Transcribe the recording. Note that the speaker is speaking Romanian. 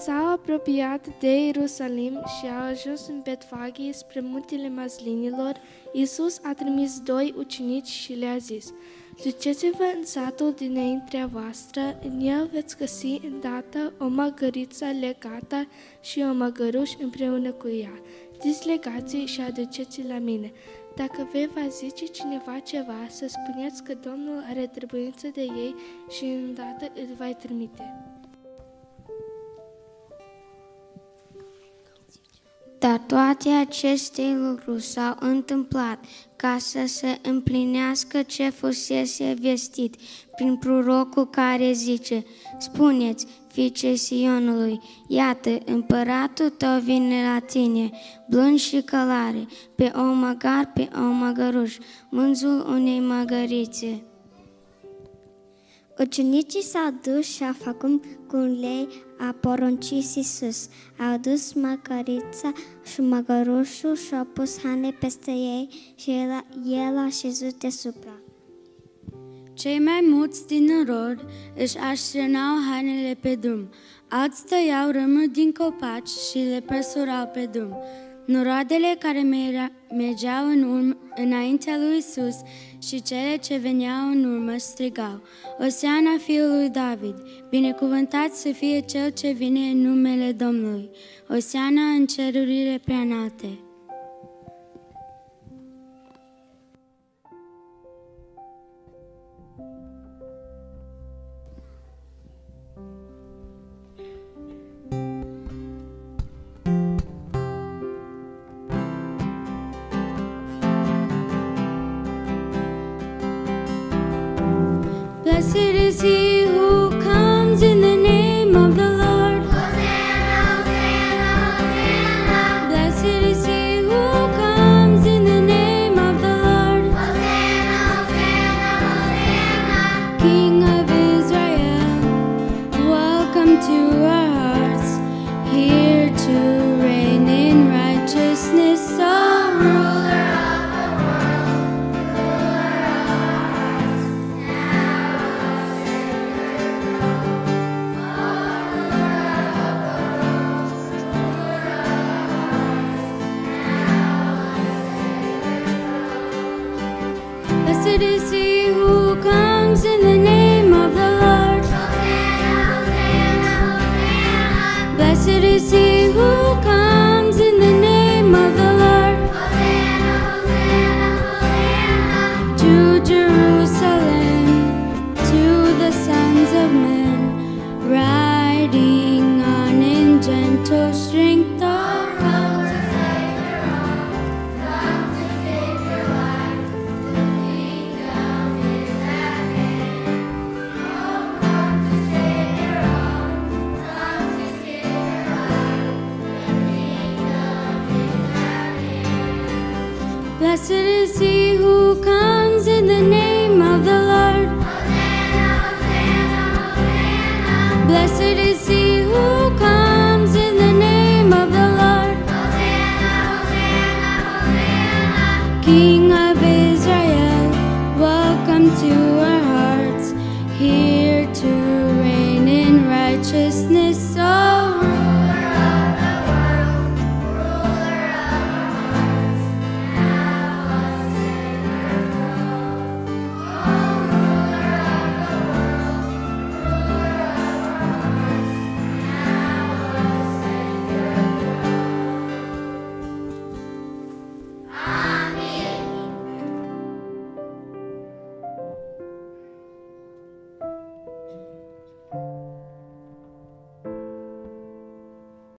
s-au apropiat de Ierusalim și au ajuns în Betfage spre muntele Mazlinilor, Iisus a trimis 2 ucenici și le-a zis: duceți-vă în satul dinaintea voastră, în el veți găsi îndată o măgăriță legată și un măgăruș împreună cu ea. Dezlegați-i și aduceți-i la mine. Dacă vei va zice cineva ceva, să spuneți că Domnul are trebuință de ei și îndată îl va trimite. Dar toate aceste lucruri s-au întâmplat ca să se împlinească ce fusese vestit prin prorocul care zice: spuneți fiicei Sionului, iată, împăratul tău vine la tine, blând și călare, pe un măgar, pe un măgăruș, mânzul unei măgărițe. Ucenicii s-au dus și au făcut cum le a poruncit Iisus. Au dus măgărița și măgărușul și au pus haine peste ei și el a șezut deasupra. Cei mai mulți din norod își așternau hainele pe drum, alți tăiau râmuri din copaci și le păsurau pe drum. Noroadele care mergeau înaintea lui Iisus și cele ce veneau în urmă strigau: Osiana fiului David, binecuvântat să fie cel ce vine în numele Domnului, Osiana în cerurile preînalte. Blessed is he who comes in the name of the Lord. Hosanna, Hosanna, Hosanna. Blessed is he who comes in the name of the Lord. Hosanna, Hosanna, Hosanna. King of Israel, welcome to our hearts, here to reign in righteousness, O ruler. Blessed is he